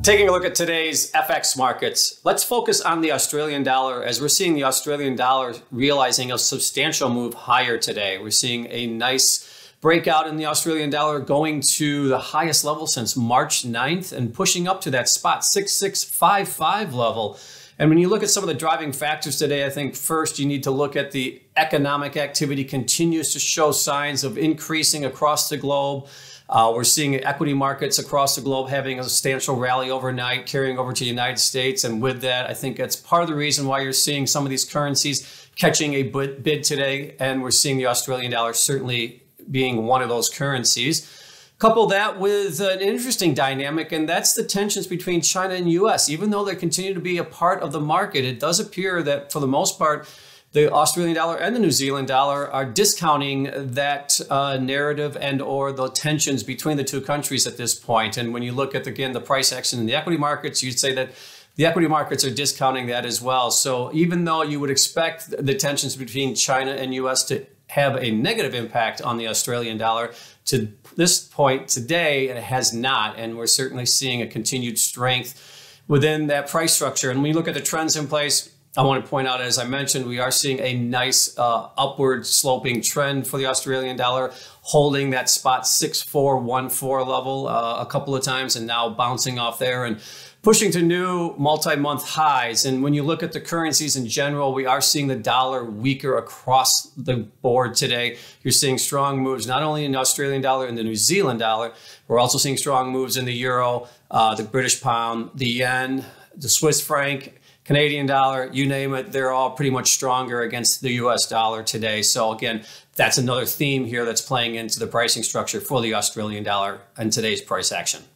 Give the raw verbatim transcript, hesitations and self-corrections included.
Taking a look at today's F X markets, let's focus on the Australian dollar as we're seeing the Australian dollar realizing a substantial move higher today. We're seeing a nice breakout in the Australian dollar going to the highest level since March ninth and pushing up to that spot six six five five level. And when you look at some of the driving factors today, I think first you need to look at the economic activity continues to show signs of increasing across the globe. Uh, we're seeing equity markets across the globe having a substantial rally overnight, carrying over to the United States. And with that, I think that's part of the reason why you're seeing some of these currencies catching a bid today. And we're seeing the Australian dollar certainly being one of those currencies. Couple that with an interesting dynamic, and that's the tensions between China and U S. Even though they continue to be a part of the market, it does appear that for the most part, the Australian dollar and the New Zealand dollar are discounting that uh, narrative and or the tensions between the two countries at this point. And when you look at, again, the price action in the equity markets, you'd say that the equity markets are discounting that as well. So even though you would expect the tensions between China and U S to have a negative impact on the Australian dollar, to this point today, it has not. And we're certainly seeing a continued strength within that price structure. And when you look at the trends in place, I want to point out, as I mentioned, we are seeing a nice uh, upward sloping trend for the Australian dollar, holding that spot six four one four level uh, a couple of times and now bouncing off there and pushing to new multi-month highs. And when you look at the currencies in general, we are seeing the dollar weaker across the board today. You're seeing strong moves, not only in the Australian dollar and the New Zealand dollar, we're also seeing strong moves in the euro, uh, the British pound, the yen, the Swiss franc, Canadian dollar, you name it, they're all pretty much stronger against the U S dollar today. So again, that's another theme here that's playing into the pricing structure for the Australian dollar and today's price action.